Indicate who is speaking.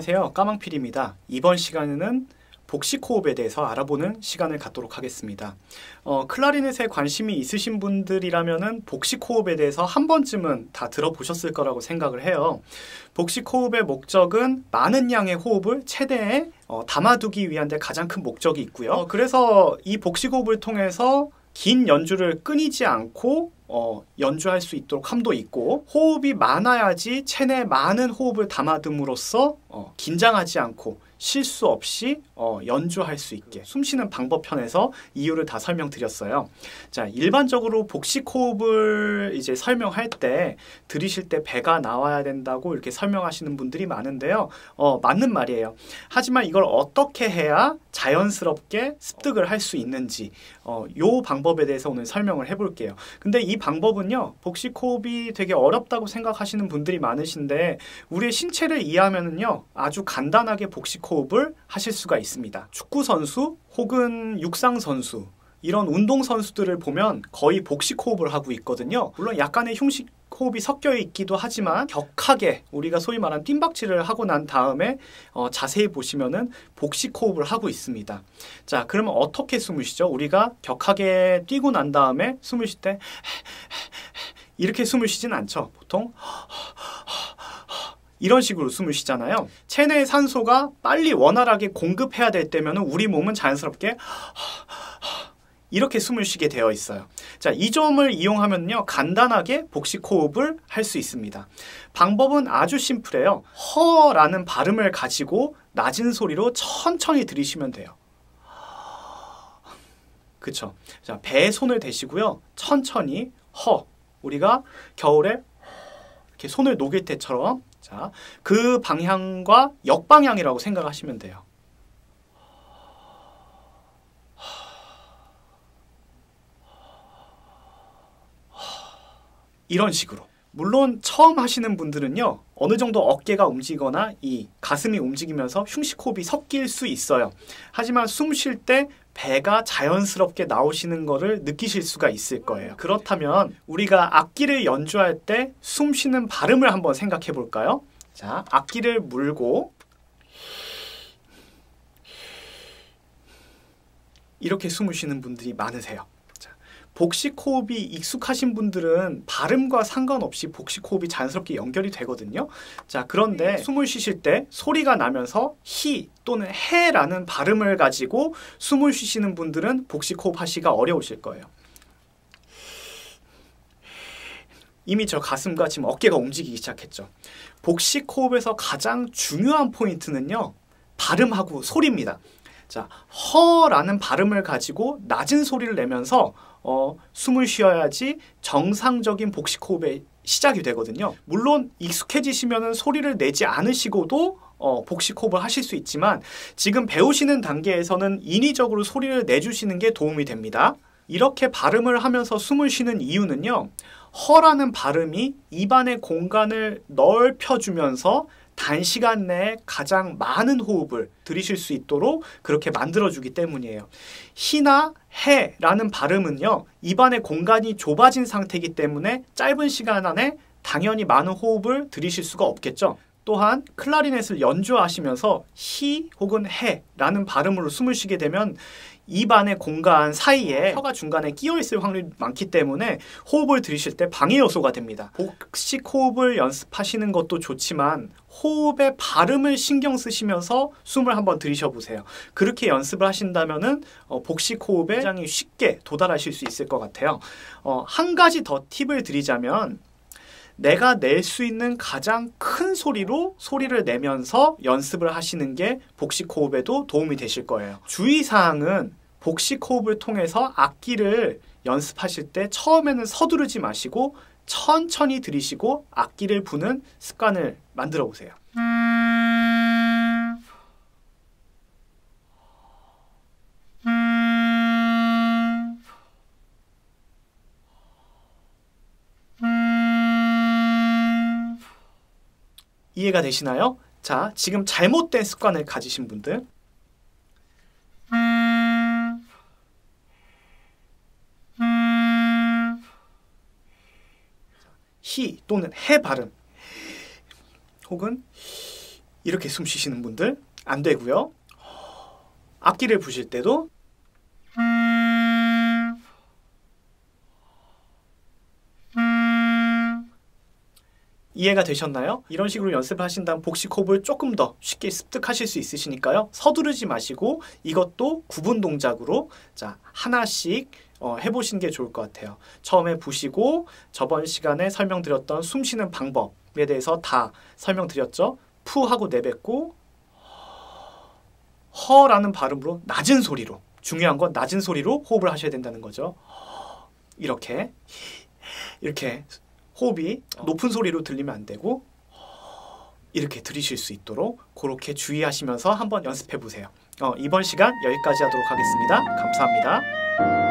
Speaker 1: 안녕하세요. 까망필입니다. 이번 시간에는 복식 호흡에 대해서 알아보는 시간을 갖도록 하겠습니다. 클라리넷에 관심이 있으신 분들이라면은 복식 호흡에 대해서 한 번쯤은 다 들어보셨을 거라고 생각을 해요. 복식 호흡의 목적은 많은 양의 호흡을 최대에 담아두기 위한 데 가장 큰 목적이 있고요. 그래서 이 복식 호흡을 통해서 긴 연주를 끊이지 않고 연주할 수 있도록 함도 있고, 호흡이 많아야지 체내에 많은 호흡을 담아둠으로써 긴장하지 않고 실수 없이 연주할 수 있게 숨쉬는 방법 편에서 이유를 다 설명드렸어요. 자, 일반적으로 복식 호흡을 이제 설명할 때 들으실 때 배가 나와야 된다고 이렇게 설명하시는 분들이 많은데요. 맞는 말이에요. 하지만 이걸 어떻게 해야 자연스럽게 습득을 할 수 있는지 요 방법에 대해서 오늘 설명을 해볼게요. 근데 이 방법은요, 복식 호흡이 되게 어렵다고 생각하시는 분들이 많으신데 우리의 신체를 이해하면은요 아주 간단하게 복식 호흡을 하실 수가 있습니다. 축구 선수 혹은 육상 선수, 이런 운동 선수들을 보면 거의 복식 호흡을 하고 있거든요. 물론 약간의 흉식 호흡이 섞여 있기도 하지만 격하게 우리가 소위 말하는 뜀박질을 하고 난 다음에 자세히 보시면은 복식 호흡을 하고 있습니다. 자, 그러면 어떻게 숨을 쉬죠? 우리가 격하게 뛰고 난 다음에 숨을 쉴 때 이렇게 숨을 쉬진 않죠. 보통 이런 식으로 숨을 쉬잖아요. 체내의 산소가 빨리 원활하게 공급해야 될 때면 우리 몸은 자연스럽게 이렇게 숨을 쉬게 되어 있어요. 자, 이 점을 이용하면요 간단하게 복식 호흡을 할 수 있습니다. 방법은 아주 심플해요. 허라는 발음을 가지고 낮은 소리로 천천히 들이쉬면 돼요. 그쵸? 자, 배에 손을 대시고요. 천천히 허. 우리가 겨울에 이렇게 손을 녹일 때처럼, 자, 그 방향과 역방향이라고 생각하시면 돼요. 이런 식으로. 물론 처음 하시는 분들은요 어느 정도 어깨가 움직이거나 이 가슴이 움직이면서 흉식 호흡이 섞일 수 있어요. 하지만 숨 쉴 때 배가 자연스럽게 나오시는 거를 느끼실 수가 있을 거예요. 그렇다면 우리가 악기를 연주할 때 숨 쉬는 발음을 한번 생각해 볼까요? 자, 악기를 물고 이렇게 숨을 쉬는 분들이 많으세요. 복식 호흡이 익숙하신 분들은 발음과 상관없이 복식 호흡이 자연스럽게 연결이 되거든요. 자, 그런데 숨을 쉬실 때 소리가 나면서 히 또는 해라는 발음을 가지고 숨을 쉬시는 분들은 복식 호흡 하시기가 어려우실 거예요. 이미 저 가슴과 지금 어깨가 움직이기 시작했죠. 복식 호흡에서 가장 중요한 포인트는요, 발음하고 소리입니다. 자, 허라는 발음을 가지고 낮은 소리를 내면서 숨을 쉬어야지 정상적인 복식 호흡의 시작이 되거든요. 물론 익숙해지시면 소리를 내지 않으시고도 복식 호흡을 하실 수 있지만 지금 배우시는 단계에서는 인위적으로 소리를 내주시는 게 도움이 됩니다. 이렇게 발음을 하면서 숨을 쉬는 이유는요, 허라는 발음이 입안의 공간을 넓혀주면서 단시간 내에 가장 많은 호흡을 들이실 수 있도록 그렇게 만들어주기 때문이에요. 히나 해라는 발음은요, 입안의 공간이 좁아진 상태이기 때문에 짧은 시간 안에 당연히 많은 호흡을 들이실 수가 없겠죠. 또한 클라리넷을 연주하시면서 히 혹은 해라는 발음으로 숨을 쉬게 되면 입 안의 공간 사이에 혀가 중간에 끼어 있을 확률이 많기 때문에 호흡을 들이실 때 방해 요소가 됩니다. 복식 호흡을 연습하시는 것도 좋지만 호흡의 발음을 신경 쓰시면서 숨을 한번 들이셔 보세요. 그렇게 연습을 하신다면은 복식 호흡에 굉장히 쉽게 도달하실 수 있을 것 같아요. 한 가지 더 팁을 드리자면, 내가 낼 수 있는 가장 큰 소리로 소리를 내면서 연습을 하시는 게 복식 호흡에도 도움이 되실 거예요. 주의사항은 복식 호흡을 통해서 악기를 연습하실 때 처음에는 서두르지 마시고 천천히 들이쉬고 악기를 부는 습관을 만들어 보세요. 이해가 되시나요? 자, 지금 잘못된 습관을 가지신 분들, 히 또는 해 발음 혹은 이렇게 숨 쉬시는 분들 안 되고요. 악기를 부실 때도 이해가 되셨나요? 이런 식으로 연습을 하신다면 복식 호흡을 조금 더 쉽게 습득하실 수 있으시니까요. 서두르지 마시고 이것도 구분 동작으로 자 하나씩 해보시는 게 좋을 것 같아요. 처음에 부시고 저번 시간에 설명드렸던 숨 쉬는 방법에 대해서 다 설명드렸죠. 푸 하고 내뱉고 허라는 발음으로 낮은 소리로, 중요한 건 낮은 소리로 호흡을 하셔야 된다는 거죠. 이렇게 호흡이 높은 소리로 들리면 안 되고 이렇게 들으실 수 있도록 그렇게 주의하시면서 한번 연습해 보세요. 이번 시간 여기까지 하도록 하겠습니다. 감사합니다.